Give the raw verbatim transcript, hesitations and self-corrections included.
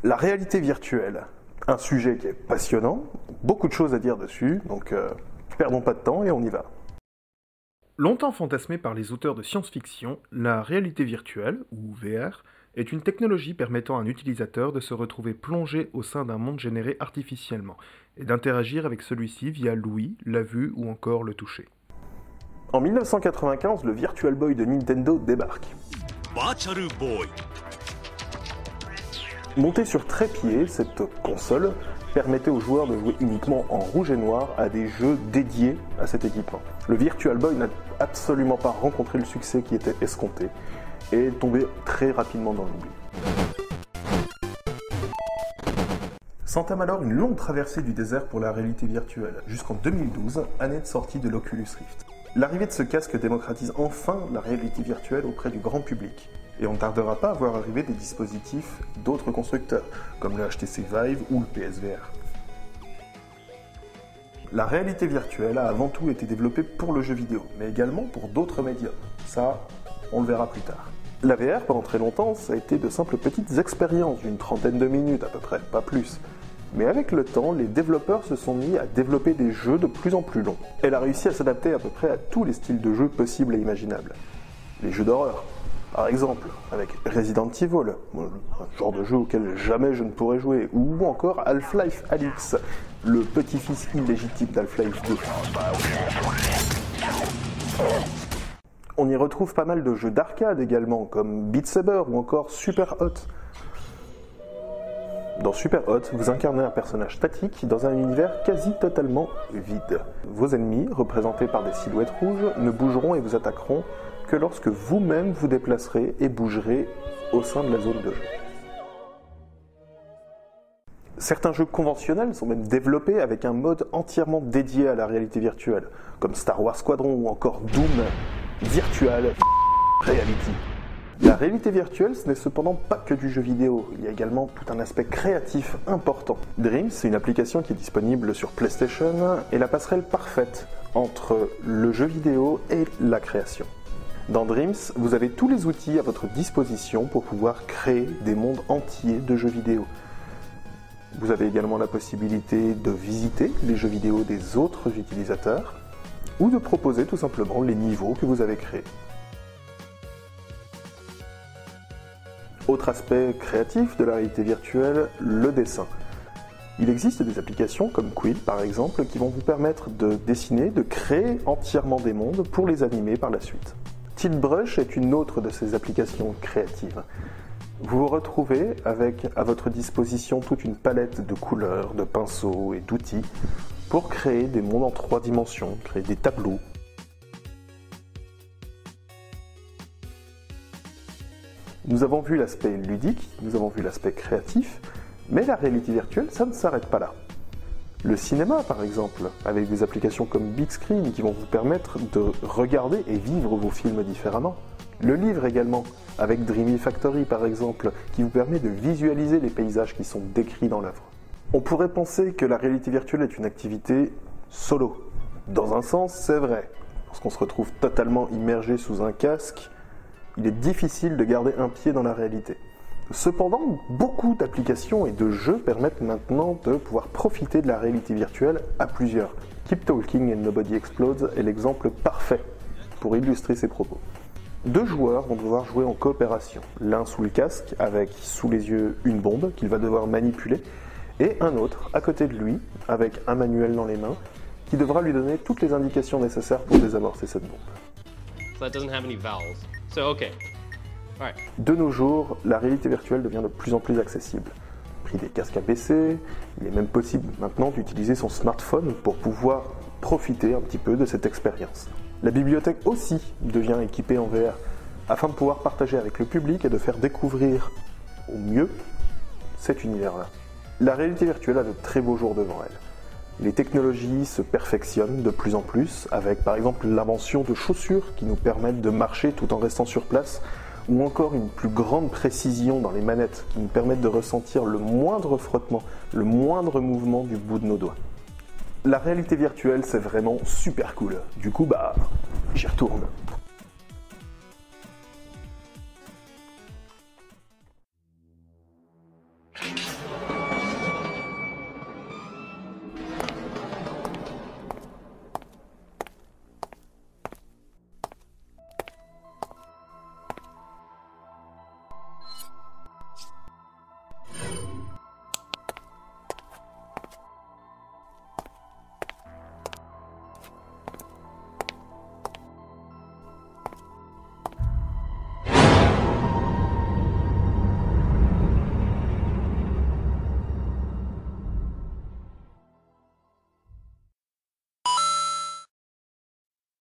La réalité virtuelle, un sujet qui est passionnant, beaucoup de choses à dire dessus, donc euh, perdons pas de temps et on y va. Longtemps fantasmée par les auteurs de science-fiction, la réalité virtuelle, ou V R, est une technologie permettant à un utilisateur de se retrouver plongé au sein d'un monde généré artificiellement et d'interagir avec celui-ci via l'ouïe, la vue ou encore le toucher. En mille neuf cent quatre-vingt-quinze, le Virtual Boy de Nintendo débarque. Virtual Boy. Montée sur trépied, cette console permettait aux joueurs de jouer uniquement en rouge et noir à des jeux dédiés à cet équipement. Le Virtual Boy n'a absolument pas rencontré le succès qui était escompté et est tombé très rapidement dans l'oubli. S'entame alors une longue traversée du désert pour la réalité virtuelle, jusqu'en deux mille douze, année de sortie de l'Oculus Rift. L'arrivée de ce casque démocratise enfin la réalité virtuelle auprès du grand public. Et on ne tardera pas à voir arriver des dispositifs d'autres constructeurs, comme le H T C Vive ou le P S V R. La réalité virtuelle a avant tout été développée pour le jeu vidéo, mais également pour d'autres médias. Ça, on le verra plus tard. La V R, pendant très longtemps, ça a été de simples petites expériences d'une trentaine de minutes à peu près, pas plus. Mais avec le temps, les développeurs se sont mis à développer des jeux de plus en plus longs. Elle a réussi à s'adapter à peu près à tous les styles de jeux possibles et imaginables. Les jeux d'horreur, par exemple, avec Resident Evil, un genre de jeu auquel jamais je ne pourrais jouer, ou encore Half-Life Alyx, le petit-fils illégitime d'Half-Life deux. On y retrouve pas mal de jeux d'arcade également, comme Beat Saber ou encore Super Hot. Dans Super Hot, vous incarnez un personnage statique dans un univers quasi totalement vide. Vos ennemis, représentés par des silhouettes rouges, ne bougeront et vous attaqueront que lorsque vous-même vous déplacerez et bougerez au sein de la zone de jeu. Certains jeux conventionnels sont même développés avec un mode entièrement dédié à la réalité virtuelle, comme Star Wars Squadron ou encore Doom Virtual Reality. La réalité virtuelle, ce n'est cependant pas que du jeu vidéo, il y a également tout un aspect créatif important. Dreams, c'est une application qui est disponible sur PlayStation et la passerelle parfaite entre le jeu vidéo et la création. Dans Dreams, vous avez tous les outils à votre disposition pour pouvoir créer des mondes entiers de jeux vidéo. Vous avez également la possibilité de visiter les jeux vidéo des autres utilisateurs ou de proposer tout simplement les niveaux que vous avez créés. Autre aspect créatif de la réalité virtuelle, le dessin. Il existe des applications comme Quill par exemple qui vont vous permettre de dessiner, de créer entièrement des mondes pour les animer par la suite. Tiltbrush est une autre de ces applications créatives. Vous vous retrouvez avec à votre disposition toute une palette de couleurs, de pinceaux et d'outils pour créer des mondes en trois dimensions, créer des tableaux. Nous avons vu l'aspect ludique, nous avons vu l'aspect créatif, mais la réalité virtuelle, ça ne s'arrête pas là. Le cinéma, par exemple, avec des applications comme Big Screen qui vont vous permettre de regarder et vivre vos films différemment. Le livre également, avec Dreamy Factory par exemple, qui vous permet de visualiser les paysages qui sont décrits dans l'œuvre. On pourrait penser que la réalité virtuelle est une activité solo. Dans un sens, c'est vrai. Lorsqu'on se retrouve totalement immergé sous un casque, il est difficile de garder un pied dans la réalité. Cependant, beaucoup d'applications et de jeux permettent maintenant de pouvoir profiter de la réalité virtuelle à plusieurs. Keep Talking and Nobody Explodes est l'exemple parfait pour illustrer ces propos. Deux joueurs vont devoir jouer en coopération, l'un sous le casque avec sous les yeux une bombe qu'il va devoir manipuler, et un autre à côté de lui avec un manuel dans les mains qui devra lui donner toutes les indications nécessaires pour désamorcer cette bombe. So that doesn't have any vowels. So okay. All right. De nos jours, la réalité virtuelle devient de plus en plus accessible. Prix des casques à baisser, il est même possible maintenant d'utiliser son smartphone pour pouvoir profiter un petit peu de cette expérience. La bibliothèque aussi devient équipée en V R afin de pouvoir partager avec le public et de faire découvrir au mieux cet univers-là. La réalité virtuelle a de très beaux jours devant elle. Les technologies se perfectionnent de plus en plus avec par exemple l'invention de chaussures qui nous permettent de marcher tout en restant sur place, ou encore une plus grande précision dans les manettes qui nous permettent de ressentir le moindre frottement, le moindre mouvement du bout de nos doigts. La réalité virtuelle, c'est vraiment super cool. Du coup, bah, j'y retourne.